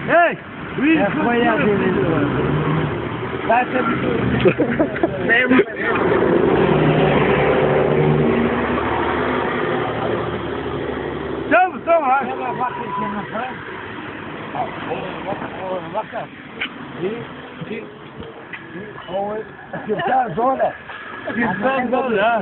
Ej! Ja своя дивлюся. Дайте мені. Там, Треба бачити наперед. Вака. І. Ой, ця зона. Пістон доля.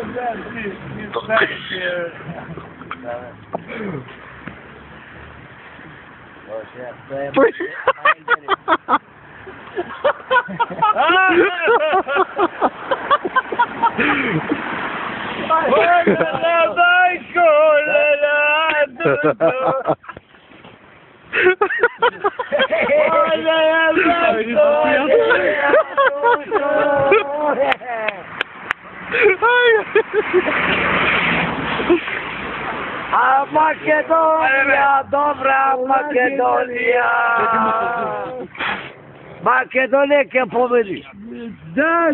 А Македонія, добра Македонія. Македонія повели. Да.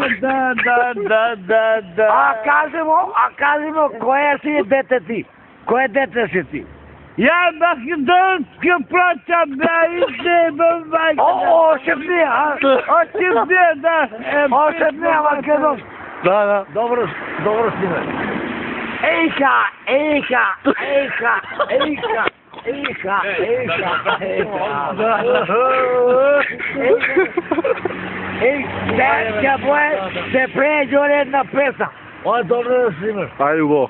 А кажемо, кое си дете ти? Кое дете си ти? Я македонска плача, бля, и се бавай. О, шепни, а? Да. О, шепни, македонска. Да. Dobro snime. Ejka. Ej, se pređe jedna pesa. Ovo je dobro da snimaš. Ajde, Bo.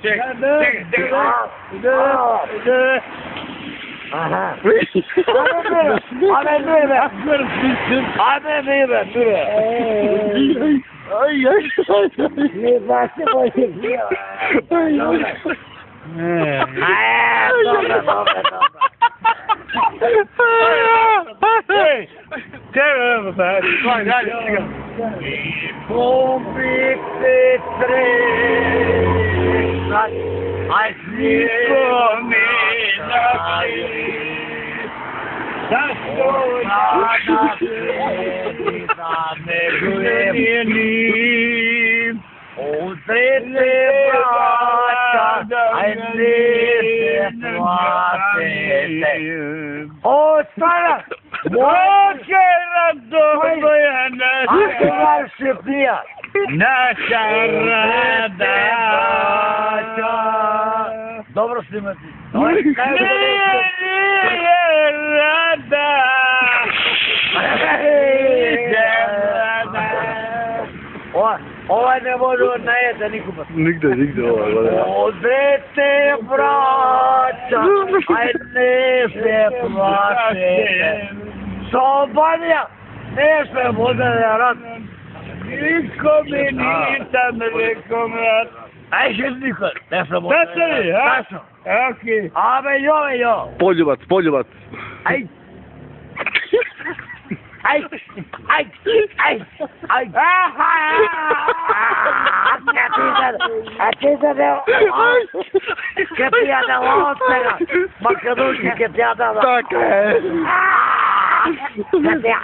Aha. Ame mire. Ne znaš se boje pijela. Dobro. Pompice trešat, aj snijeko mi naši. Zašto sada sedi da me gledim? Uzrete braća, aj ne se platete. O, stara! Može radovojena Ako vas se prija? naša rada. Dobro snimati. Nije rada. Ovaj ne može najeta nikoga. Nigde, ovo. Odete braća, aj ne se plašete. Sobanija, ne se bude da rad. Niko mi nisam rekao, brat. Aj še niko, ne se bude. Tačno li, a? Tačno. Okej. Ame jo. Poljubac. Aj. A ti da ne... Che piada l'ottera! Maccaducci che piada la... Така je. Che ti...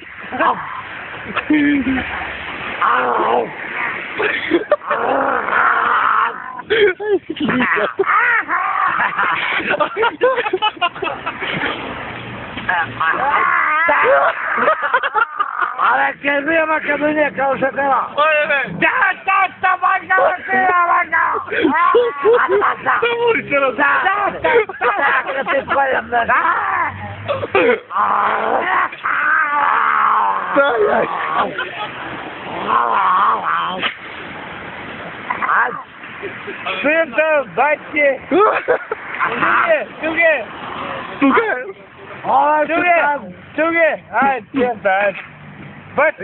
Ale che mia Macedonia kao se tela. Da, Macedonia. Che ti spaglia da. Senta, bate. Tuge. Tuge. Ai, senta. Bate.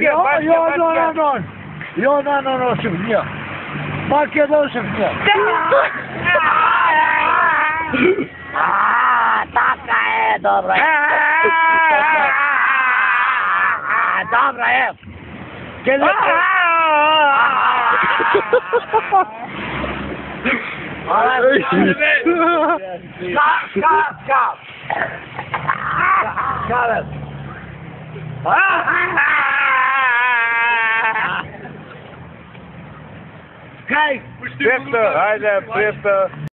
No, šefnija. Makedon šefnija. Taka je, dobra je. Dobra je. Skap. Skap. Kaj? Presto, ajde, presto.